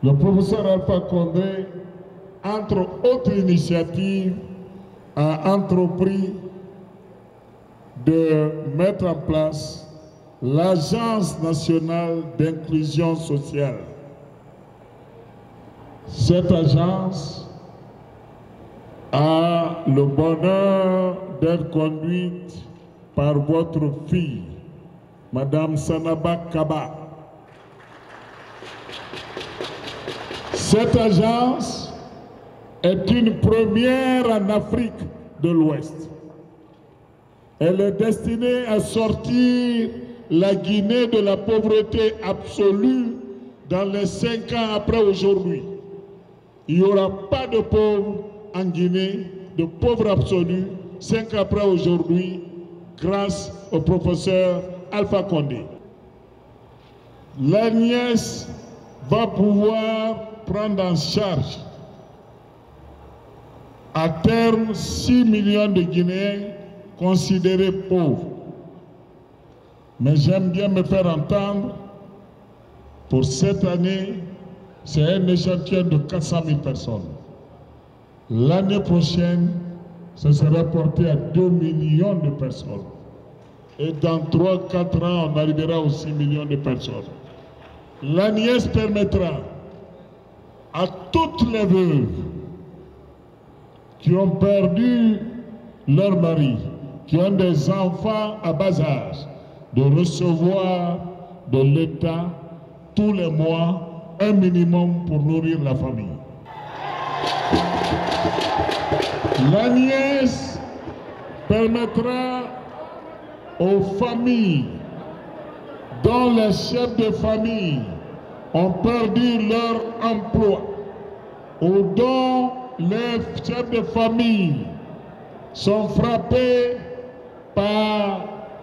Le professeur Alpha Condé, entre autres initiatives, a entrepris de mettre en place l'Agence nationale d'inclusion sociale. Cette agence a le bonheur d'être conduite par votre fille, Madame Sanaba Kaba. Cette agence est une première en Afrique de l'Ouest. Elle est destinée à sortir la Guinée de la pauvreté absolue dans les 5 ans après aujourd'hui. Il n'y aura pas de pauvres en Guinée, de pauvres absolus, 5 ans après aujourd'hui, grâce au professeur Alpha Condé. L'ANIES va pouvoir prendre en charge à terme 6 millions de Guinéens considérés pauvres. Mais j'aime bien me faire entendre, pour cette année, c'est un échantillon de 400 000 personnes. L'année prochaine, ce sera porté à 2 millions de personnes. Et dans 3-4 ans, on arrivera aux 6 millions de personnes. L'ANIES permettra à toutes les veuves qui ont perdu leur mari, qui ont des enfants à bas âge, de recevoir de l'État tous les mois un minimum pour nourrir la famille. L'ANIES permettra aux familles dont les chefs de famille ont perdu leur emploi ou dont les chefs de famille sont frappés par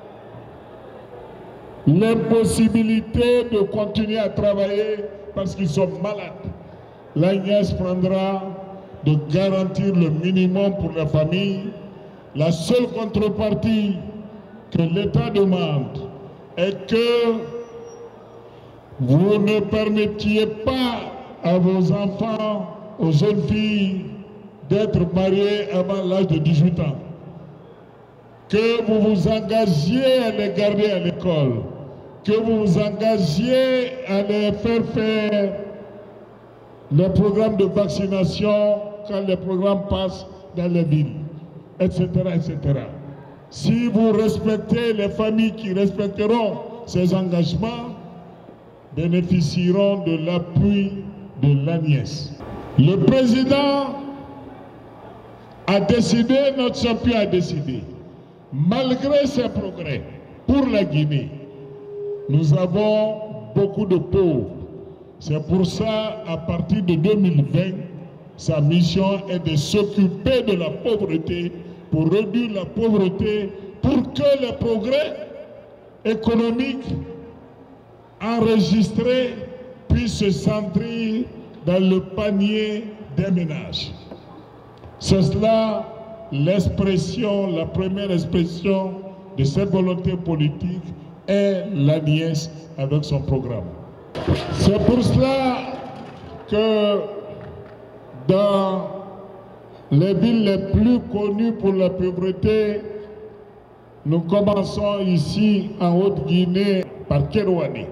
l'impossibilité de continuer à travailler parce qu'ils sont malades. L'ANIES prendra de garantir le minimum pour la famille. La seule contrepartie que l'État demande est que vous ne permettiez pas à vos enfants, aux jeunes filles, d'être mariées avant l'âge de 18 ans. Que vous vous engagiez à les garder à l'école, que vous vous engagiez à les faire faire les programmes de vaccination quand les programmes passent dans les villes, etc., etc. Si vous respectez, les familles qui respecteront ces engagements bénéficieront de l'appui de l'ANIES. Le président a décidé, notre champion a décidé, malgré ces progrès pour la Guinée, nous avons beaucoup de pauvres. C'est pour ça, à partir de 2020, sa mission est de s'occuper de la pauvreté, pour réduire la pauvreté, pour que les progrès économiques enregistrés puissent se centrer dans le panier des ménages. C'est cela l'expression, la première expression de cette volonté politique est l'ANIES avec son programme. C'est pour cela que dans les villes les plus connues pour la pauvreté, nous commençons ici en Haute-Guinée par Kerouané.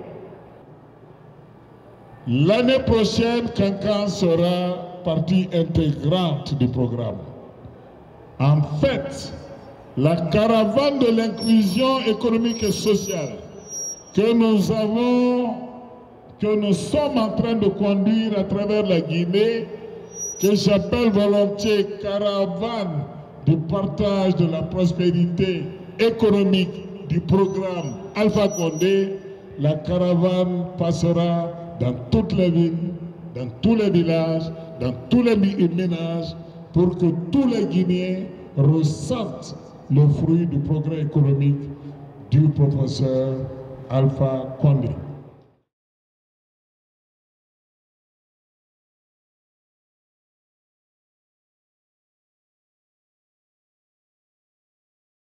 L'année prochaine, Kankan sera partie intégrante du programme. En fait, la caravane de l'inclusion économique et sociale que nous sommes en train de conduire à travers la Guinée, que j'appelle volontiers caravane du partage de la prospérité économique du programme Alpha Condé, la caravane passera dans toutes les villes, dans tous les villages, dans tous les ménages, pour que tous les Guinéens ressentent le fruit du progrès économique du professeur Alpha Condé.